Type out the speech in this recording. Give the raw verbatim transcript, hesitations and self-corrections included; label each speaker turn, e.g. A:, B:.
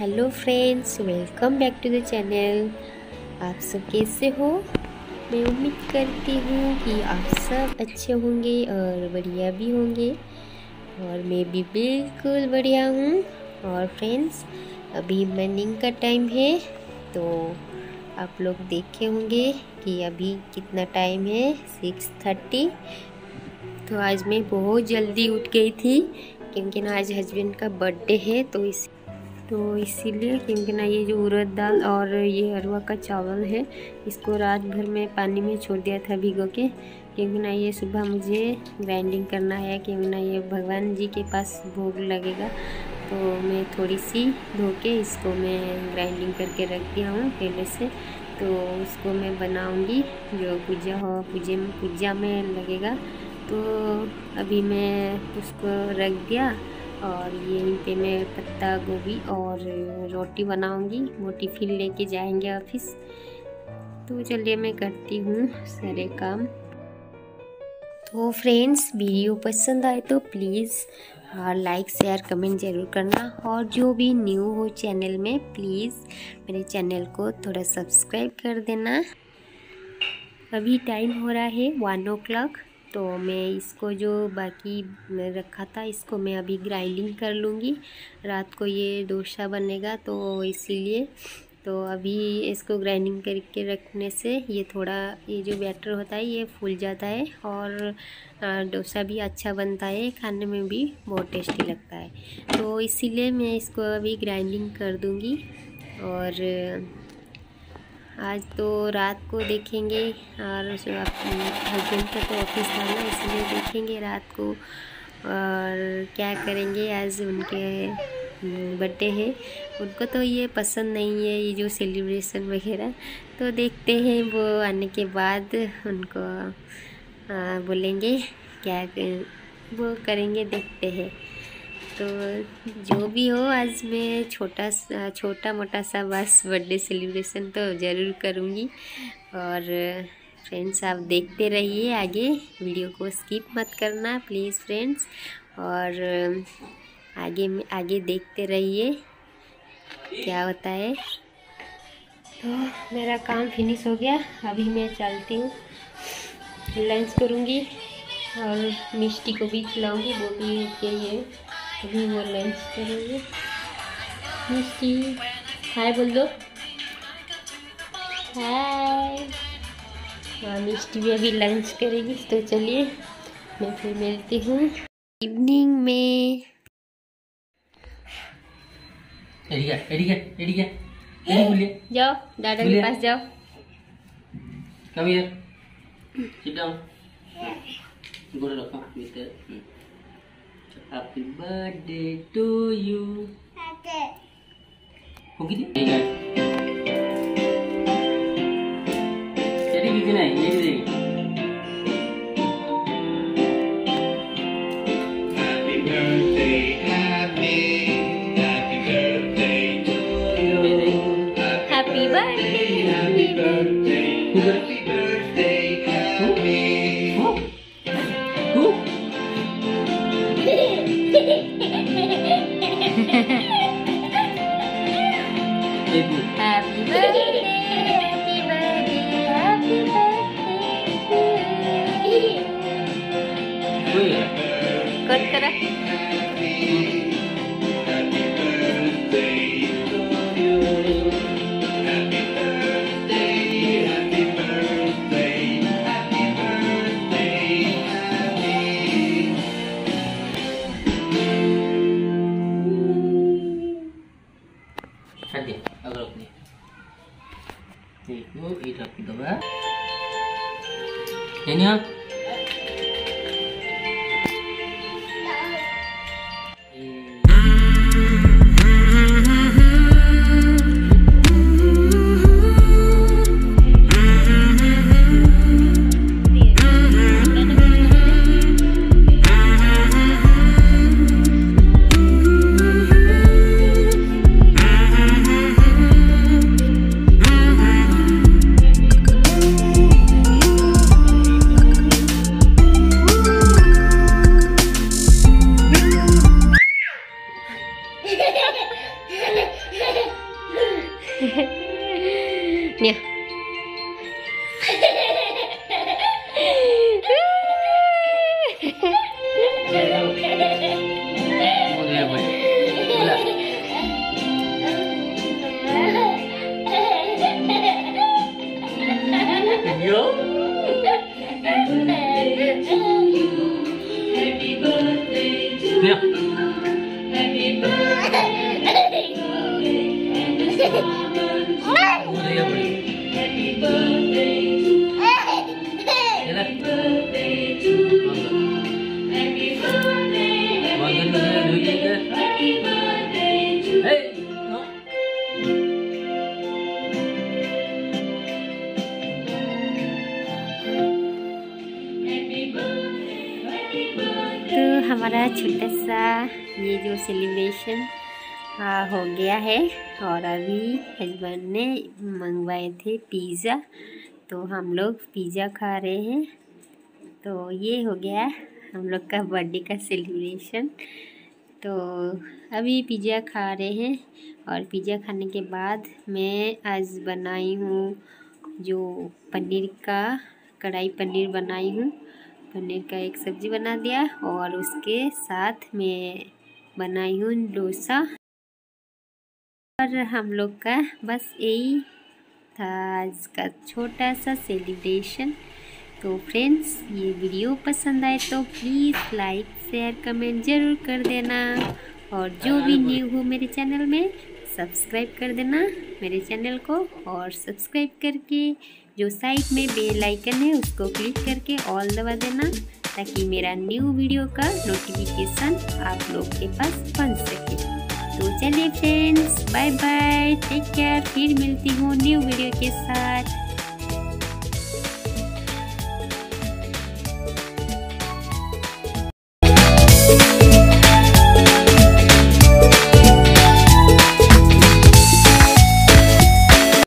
A: Hello friends, welcome back to the channel. आप सब कैसे हो? मैं उम्मीद करती हूँ कि आप सब अच्छे होंगे और बढ़िया भी होंगे, और मैं भी बिल्कुल बढ़िया हूँ। और फ्रेंड्स, अभी मॉर्निंग का टाइम है, तो आप लोग देखे होंगे कि अभी कितना टाइम है, सिक्स थर्टी। तो आज मैं बहुत जल्दी उठ गई थी क्योंकि ना आज हस्बैंड का बर्थडे है, तो इस तो इसीलिए क्योंकि ना ये जो उड़द दाल और ये अरवा का चावल है, इसको रात भर में पानी में छोड़ दिया था भिगो के, क्योंकि ना ये सुबह मुझे ग्राइंडिंग करना है, क्योंकि ना ये भगवान जी के पास भोग लगेगा। तो मैं थोड़ी सी धो के इसको मैं ग्राइंडिंग करके रख दिया हूँ पहले से, तो उसको मैं बनाऊँगी जो पूजा हो पूजे में पूजा में लगेगा। तो अभी मैं उसको रख दिया, और यहीं पे मैं पत्ता गोभी और रोटी बनाऊंगी, वो टिफ़िन लेके जाएंगे ऑफिस। तो चलिए मैं करती हूँ सारे काम। तो फ्रेंड्स, वीडियो पसंद आए तो प्लीज़ लाइक शेयर कमेंट ज़रूर करना, और जो भी न्यू हो चैनल में प्लीज़ मेरे चैनल को थोड़ा सब्सक्राइब कर देना। अभी टाइम हो रहा है वन ओ क्लॉक, तो मैं इसको जो बाकी रखा था इसको मैं अभी ग्राइंडिंग कर लूँगी। रात को ये डोसा बनेगा, तो इसीलिए तो अभी इसको ग्राइंडिंग करके रखने से ये थोड़ा ये जो बैटर होता है ये फूल जाता है, और डोसा भी अच्छा बनता है, खाने में भी बहुत टेस्टी लगता है। तो इसीलिए मैं इसको अभी ग्राइंडिंग कर दूँगी। और आज तो रात को देखेंगे, और हस्बैंड का तो ऑफिस था ना, इसलिए देखेंगे रात को और क्या करेंगे। आज उनके बर्थडे है, उनको तो ये पसंद नहीं है ये जो सेलिब्रेशन वगैरह, तो देखते हैं वो आने के बाद उनको आ, बोलेंगे क्या वो करेंगे, देखते हैं। तो जो भी हो, आज मैं छोटा छोटा मोटा सा बस बर्थडे सेलिब्रेशन तो ज़रूर करूँगी। और फ्रेंड्स, आप देखते रहिए आगे, वीडियो को स्किप मत करना प्लीज़ फ्रेंड्स, और आगे आगे देखते रहिए क्या होता है। तो मेरा काम फिनिश हो गया, अभी मैं चलती हूँ, लंच करूँगी और मिष्टी को भी खिलाऊँगी, वो भी यही है, अभी वो लंच करेंगे। मिष्टी हाय बोल दो, हाय। हाँ, मिष्टी भी अभी लंच करेगी, तो चलिए मैं फिर मिलती हूँ इवनिंग में।
B: एडिया, एडिया, एडिया, एडिया बोलिए।
A: जाओ दादा के पास जाओ।
B: कम हियर, सिट डाउन, गोड़ रखो भीतर। Happy birthday to you. होगी दी चली कितना है ये दे। Happy birthday, happy happy birthday to you.
A: Happy birthday,
B: happy birthday, happy birthday, happy
A: Happy birthday, happy birthday, happy birthday. Kut kara.
B: अगर अपने देखो ये रख दो है
A: न्या तो हमारा छोटा सा ये जो सेलिब्रेशन हाँ हो गया है। और अभी हस्बैंड ने मंगवाए थे पिज़्ज़ा, तो हम लोग पिज़्ज़ा खा रहे हैं। तो ये हो गया हम लोग का बर्थडे का सेलिब्रेशन। तो अभी पिज़्ज़ा खा रहे हैं और पिज़्ज़ा खाने के बाद मैं आज बनाई हूँ जो पनीर का कढ़ाई पनीर बनाई हूँ। पनीर का एक सब्ज़ी बना दिया और उसके साथ मैं बनाई हूँ डोसा। और हम लोग का बस यही था आज का छोटा सा सेलिब्रेशन। तो फ्रेंड्स, ये वीडियो पसंद आए तो प्लीज़ लाइक शेयर कमेंट ज़रूर कर देना। और जो भी न्यू हो मेरे चैनल में सब्सक्राइब कर देना मेरे चैनल को। और सब्सक्राइब करके जो साइड में बेल आइकन है उसको क्लिक करके ऑल दबा देना, ताकि मेरा न्यू वीडियो का नोटिफिकेशन आप लोग के पास पहुंच सके। तो चलिए friends, bye bye, take care. फिर मिलती हूँ न्यू वीडियो के साथ।
C: you.